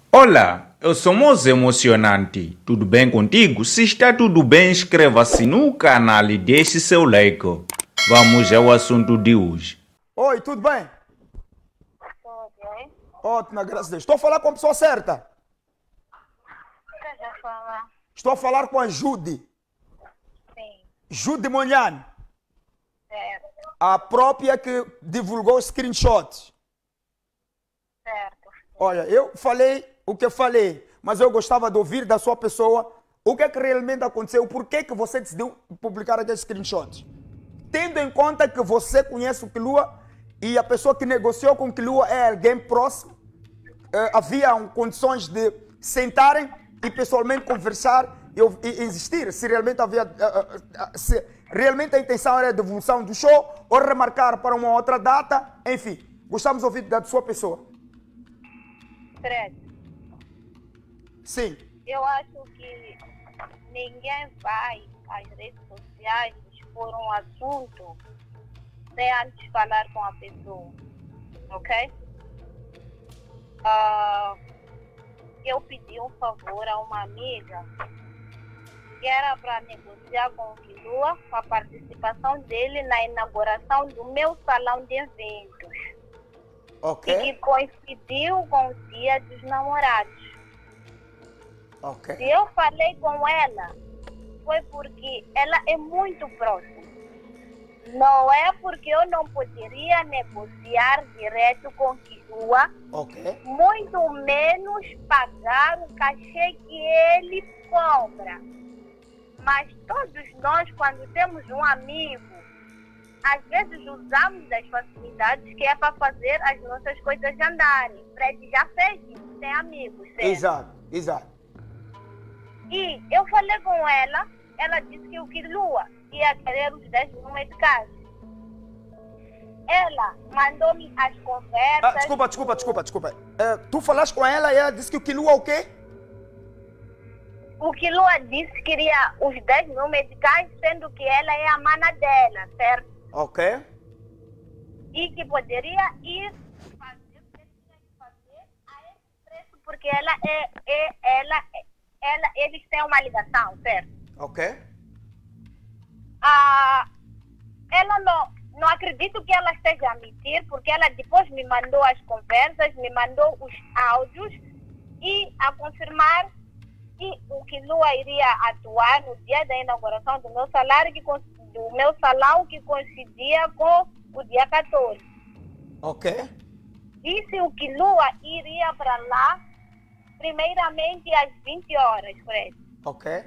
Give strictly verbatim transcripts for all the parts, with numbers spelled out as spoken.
Olá, eu sou Moze Emocionante. Tudo bem contigo? Se está tudo bem, inscreva-se no canal e deixe seu like. Vamos ao assunto de hoje. Oi, tudo bem? Tudo bem? Ótimo, graças a Deus. Estou a falar com a pessoa certa. Estás a falar? Estou a falar com a Judy. Sim, Judy Monhane, certo, a própria que divulgou os screenshots. certo. Olha, eu falei o que falei, mas eu gostava de ouvir da sua pessoa o que é que realmente aconteceu, por que que você decidiu publicar aqueles screenshots. Tendo em conta que você conhece o Kilua e a pessoa que negociou com o Kilua é alguém próximo, eh, havia um, condições de sentarem e pessoalmente conversar e, ou- e insistir se realmente havia, eh, eh, eh, se realmente a intenção era a devolução do show ou remarcar para uma outra data, enfim, gostamos de ouvir da sua pessoa. Fred, Sim, eu acho que ninguém vai às redes sociais expor um assunto sem antes falar com a pessoa, ok? Ah, eu pedi um favor a uma amiga que era para negociar com o Kilua a participação dele na inauguração do meu salão de eventos. ok, E que coincidiu com o dia dos namorados. ok, Se eu falei com ela, foi porque ela é muito próxima. Não é porque eu não poderia negociar direto com Kilua, ok, muito menos pagar o cachê que ele cobra. Mas todos nós, quando temos um amigo, às vezes usamos das facilidades que é para fazer as nossas coisas andarem. Fred já fez isso, tem amigos, certo? exato, exato, E eu falei com ela, ela disse que o Kilua ia querer os dez mil meticais. Ela mandou-me as conversas. ah, desculpa, desculpa, desculpa, desculpa, Eh, tu falaste com ela e ela disse que o Kilua o quê? O Kilua disse que queria os dez mil meticais, sendo que ela é a mana dela, certo? Ok, E que poderia ir fazer o que ele tinha que fazer a esse preço, porque ela é, é ela, ela, eles têm uma ligação, certo? ok, Ah, ela não, não acredito que ela esteja a mentir, porque ela depois me mandou as conversas, me mandou os áudios e a confirmar que o Kilua iria atuar no dia da inauguração do meu salário, que, cons- do meu salão, que coincidia com o dia quatorze. ok, Disse o Kilua iria para lá, primeiramente às vinte horas, Fred. ok,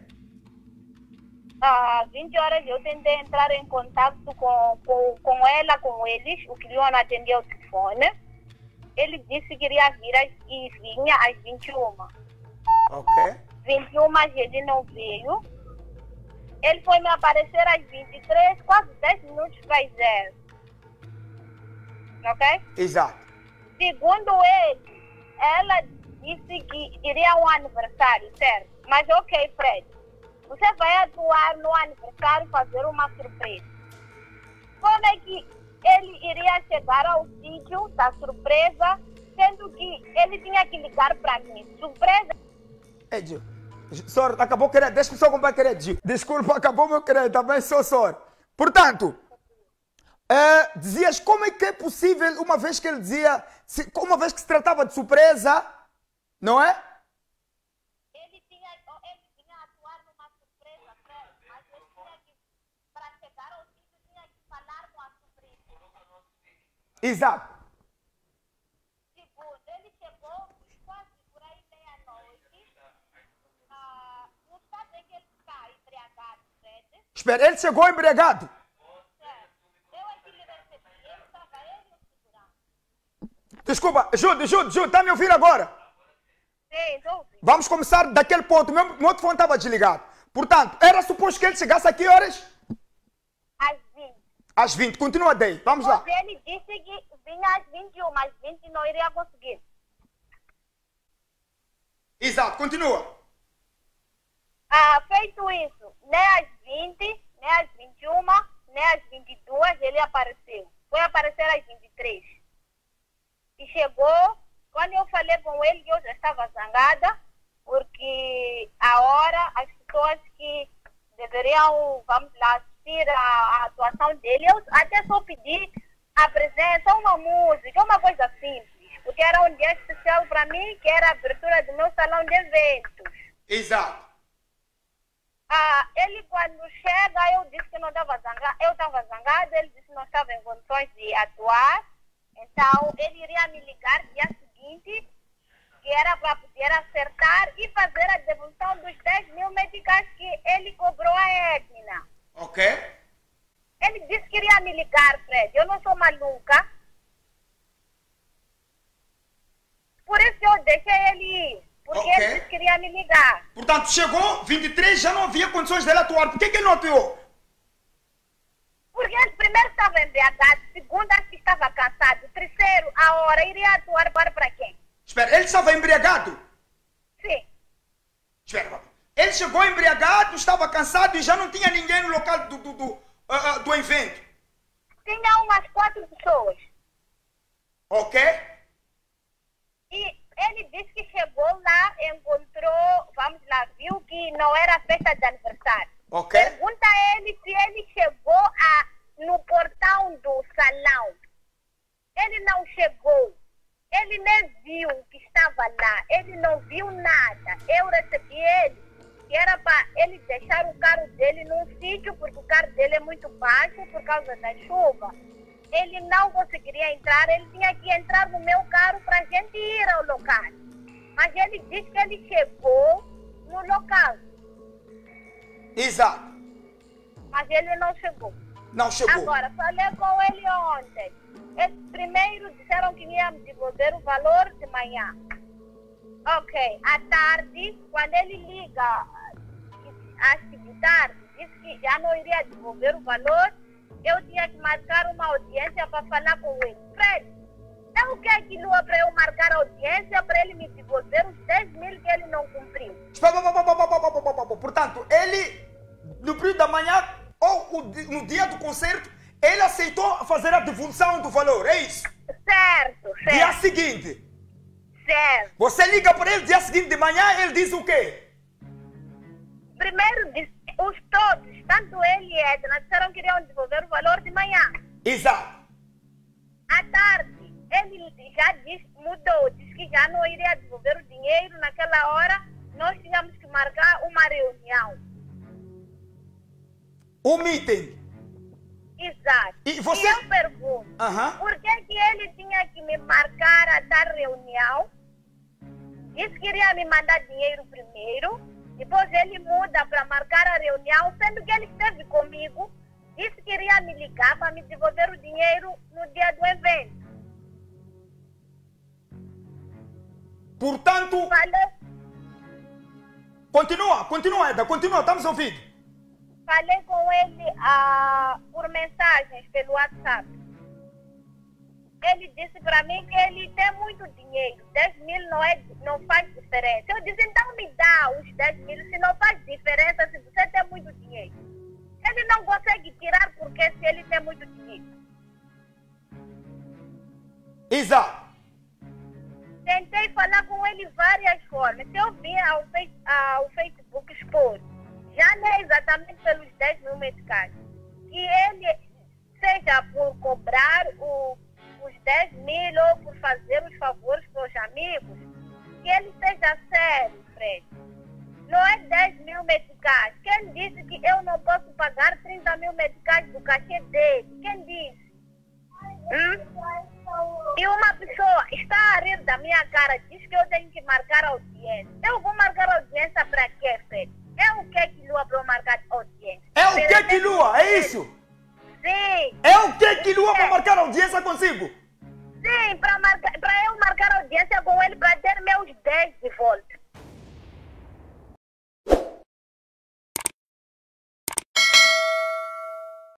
Às vinte horas eu tentei entrar em contato com, com, com ela, com eles. O Kilua não atendeu o telefone. Ele disse que iria vir às, e vinha às vinte e uma. ok, vinte e uma ele não veio. Ele foi me aparecer às vinte e três, quase dez minutos para as zero. Ok? exato, Segundo ele, ela disse que iria um aniversário, certo? Mas ok, Fred, você vai atuar no aniversário, fazer uma surpresa. Como é que ele iria chegar ao sítio da surpresa, sendo que ele tinha que ligar para mim? Surpresa? é Gil, sorry, acabou querendo, deixa-me só comprar querer, Gil, desculpa, acabou meu querer, também sou sorry. Portanto, eh, dizias como é que é possível, uma vez que ele dizia, se, uma vez que se tratava de surpresa, não é? Ele tinha, ele tinha a atuar numa surpresa, Fred, mas ele tinha que, para chegar ao sítio, tinha que falar com a surpresa. Exato, Segundo, ele chegou quase por aí meia-noite. Ah, não sabe que ele está embriagado, Fred? espera, ele chegou embriagado. Certo. Eu é que lhe recebi, ele estava ele e o segurança. Desculpa, Jude, Jude, Jude, está me ouvindo agora? Sim, estou ouvindo. Vamos começar daquele ponto, meu, meu outro fone estava desligado. Portanto, era suposto que ele chegasse a que horas? Às vinte. Às vinte, continua daí, vamos lá. Mas ele disse que vinha às vinte e uma, às vinte não iria conseguir. Exato, continua. Ah, feito isso, nem às vinte, nem às vinte e uma, nem às vinte e duas ele apareceu. Foi aparecer às vinte e três. E chegou quando eu falei com ele, eu já estava zangada, porque a hora as pessoas que deveriam, vamos lá, assistir a, a atuação dele, eu até só pedi a presença, uma música, uma coisa simples, porque era um dia especial para mim, que era a abertura do meu salão de eventos. Exato. Ah, ele quando chega, eu disse que não estava zangada, eu estava zangada, ele disse que não estava em condições de atuar, então ele iria me ligar no dia seguinte, que era para poder acertar e fazer a devolução dos dez mil meticais que ele cobrou a Edna. Ok. Ele disse que iria me ligar, Fred, eu não sou maluca, por isso eu deixei ele ir. Porque Ok. ele disse que iria me ligar. Portanto, chegou vinte e três, já não havia condições dele atuar. Por que que ele não atuou? Porque ele primeiro estava embriagado, segundo acho que estava cansado, terceiro, a hora iria atuar para para quem? Espera, ele estava embriagado? Sim. Espera, ele chegou embriagado, estava cansado e já não tinha ninguém no local do, do, do, ah, ah, do evento. Tinha umas quatro pessoas. Ok? E ele disse que chegou lá, encontrou, vamos lá, viu que não era festa de aniversário. Ok. Pergunta a ele se ele chegou a, no portão do salão. Ele não chegou. Ele nem viu que estava lá. Ele não viu nada. Eu recebi ele, que era para ele deixar o carro dele num sítio, porque o carro dele é muito baixo por causa da chuva. Ele não conseguiria entrar, ele tinha que entrar no meu carro para a gente ir ao local. Mas ele disse que ele chegou no local, Exato. mas ele não chegou. Não chegou. Agora, falei com ele ontem. Eles primeiro disseram que iam me devolver o valor de manhã. Ok, à tarde, quando ele liga, acho que de tarde, disse que já não iria devolver o valor. Eu tinha que marcar uma audiência para falar com ele. Fred, é o que é aquilo para eu marcar audiência para ele me devolver os dez mil que ele não cumpriu? Espera, pa, pa, pa, pa, pa, pa, pa, pa, pa. Portanto, ele, no período da manhã ou o di- no dia do concerto, ele aceitou fazer a devolução do valor, é isso? Certo, Dia certo, seguinte, certo. você liga para ele dia seguinte de manhã, ele diz o quê? Primeiro, disse, os todos, tanto ele e Edna, disseram que iriam devolver o valor de manhã. Exato. À tarde, ele já disse, mudou, disse que já não iria devolver o dinheiro. Naquela hora, nós tínhamos que marcar uma reunião. O meeting. Exato. E você- eu pergunto, Aham. por que que ele tinha que me marcar a tal reunião? Disse que iria me mandar dinheiro primeiro, depois ele muda para marcar a reunião, sendo que ele esteve comigo, disse que iria me ligar para me devolver o dinheiro no dia do evento. Portanto, Falei, continua, continua, Eda, continua, estamos ouvindo. falei com ele ah, por mensagens pelo WhatsApp. Ele disse para mim que ele tem muito dinheiro, dez mil não, é, não faz diferença. Eu disse, então me dá os dez mil, se não faz diferença, se você tem muito dinheiro. Ele não consegue tirar porque se ele tem muito dinheiro. Exato. Tentei falar com ele várias formas. Se eu vir ao, Face- ao Facebook expor, já não é exatamente pelos dez mil meticais, que ele seja por cobrar o, os dez mil ou por fazer os favores para os amigos, que ele seja sério, Fred. Não é dez mil meticais. Quem disse que eu não posso pagar trinta mil meticais do cachê dele? Quem disse? Hum? E uma pessoa está a rir da minha cara, diz que eu tenho que marcar audiência. Eu vou marcar audiência para quê, Fred? É o que que lua para eu marcar audiência? É o que que lua, é isso? Sim, É o que que lua para marcar audiência consigo? sim, para marcar, para eu marcar